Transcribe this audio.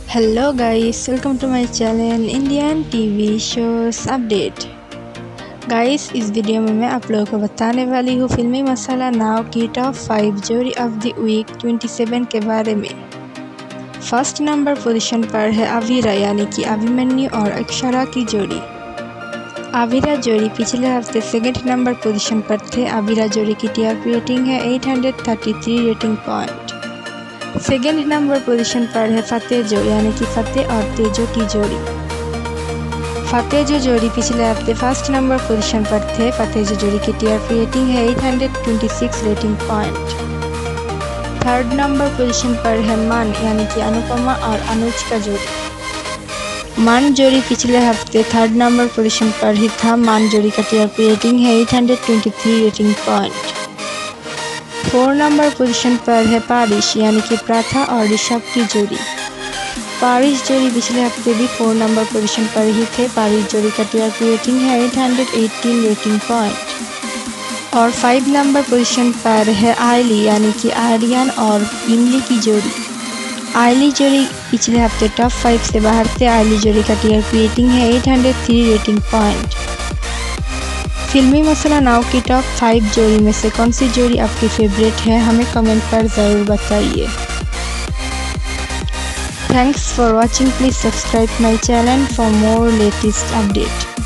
Hello guys, welcome to my channel Indian TV shows update. Guys, इस video में मैं आप लोगों को बताने वाली हूँ फिल्मी मसाला नाव की टॉप 5 जोड़ी ऑफ द वीक 27 के बारे में। फर्स्ट नंबर पोजीशन पर है अवीरा यानी कि अभिमन्यु और अक्षरा की जोड़ी। अवीरा जोड़ी पिछले हफ्ते सेकंड नंबर पोजीशन पर थे। अवीरा जोड़ी की टीआरपी रेटिंग है 833 rating point. Second number position पर है फतेजो यानी कि फतेह और तेजो की जोड़ी। फतेजो जोड़ी पिछले हफ्ते फर्स्ट नंबर पोजीशन पर थे। फतेजो जोड़ी की टीआरपी रेटिंग है 826 rating point. Third number position पर है मान यानी कि अनुपमा और अनुज का जोड़ी। मान जोड़ी पिछले हफ्ते थर्ड नंबर पोजीशन पर ही था। मान जोड़ी का टीआरपी रेटिंग है 823 रेटिंग पॉइंट। 4 नंबर पोजीशन पर है पारिश यानी कि प्रथा और ऋषभ की जोड़ी। पारिश जोड़ी पिछले हफ्ते भी 4 नंबर पोजीशन पर ही थे। पारिश जोड़ी का टीआरपी रेटिंग है 818 रेटिंग पॉइंट। और 5 नंबर पोजीशन पर है आयली यानी कि आर्यन और इमली की जोड़ी। आयली जोड़ी पिछले हफ्ते टॉप 5 से बाहर थे। आयली जोड़ी का टीआरपी रेटिंग है 803 रेटिंग पॉइंट। फिल्मी मसाला नाव की टॉप 5 जोड़ी में से कौन सी जोड़ी आपकी फेवरेट है, हमें कमेंट पर ज़रूर बताइए। Thanks for watching. Please subscribe my channel for more latest update.